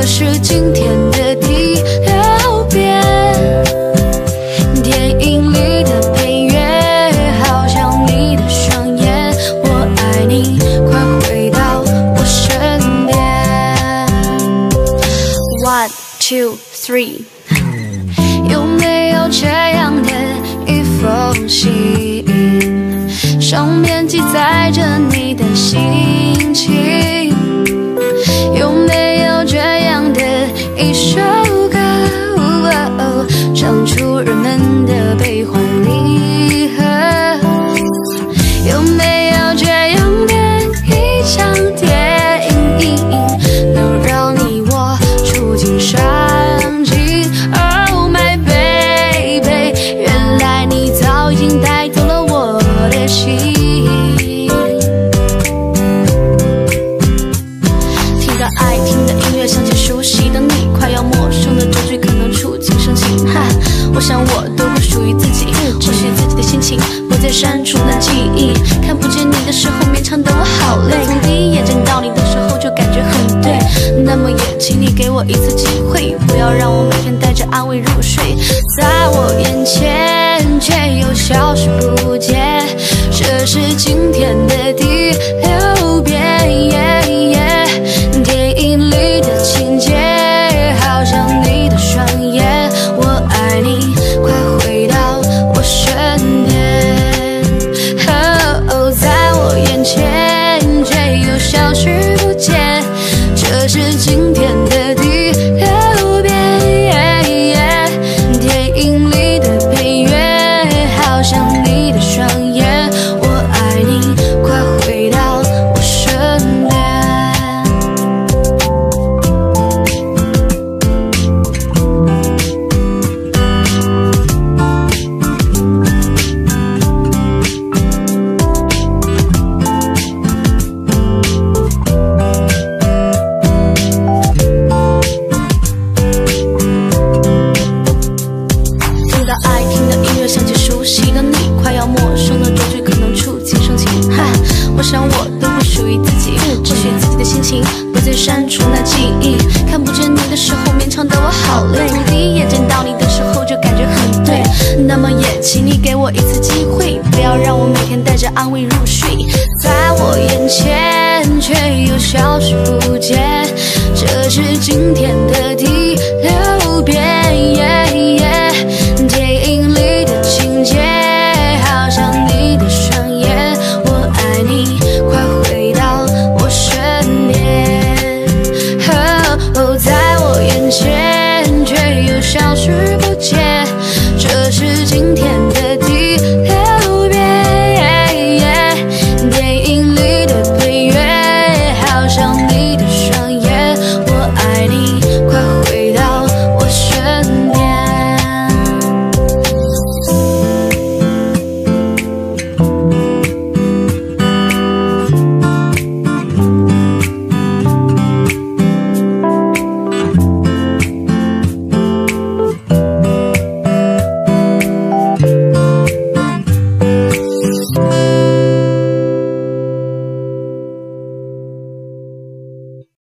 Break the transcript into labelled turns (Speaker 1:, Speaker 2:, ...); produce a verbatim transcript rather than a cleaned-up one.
Speaker 1: 是今天的第六遍。电影里的配乐，好像你的双眼。我爱你，快回到我身边。One, two, three。有没有这样的一封信，上面记载着你的心情？有没有这样的一首歌，哦、唱出人们的悲欢离合？有没有这样的一场电影，能让你我触景伤情？ Oh my baby， 原来你早已经带走了我的心。听到爱听的音乐，想起熟悉的你，快要陌生的这句可能触景生情。哈，我想我都不属于自己，或许自己的心情不再删除那记忆。看不见你的时候，勉强的我好累。从第一眼见到你的时候，就感觉很对。那么也请你给我一次机会，不要让我每天带着安慰入睡，在我眼前却又消失不见。这是今天的第六遍。电影里的情节，好像你的双眼。我爱你，快回到我身边。哦，在我眼前却又消失不见。这是今天的第六遍。电影里的配乐，好像你的双眼。我爱你，快回到我身边。听到爱听的音乐，想起熟悉的你，快要陌生的这句可能触景生情。哈，我想我都不属于自己，或许自己的心情不再删除那记忆。看不见你的时候，勉强的我好累。从第一眼见到你的时候，就感觉很对。那么也请你给我一次机会，不要让我每天带着安慰入睡，在我眼前却又消失不见。这是今天的第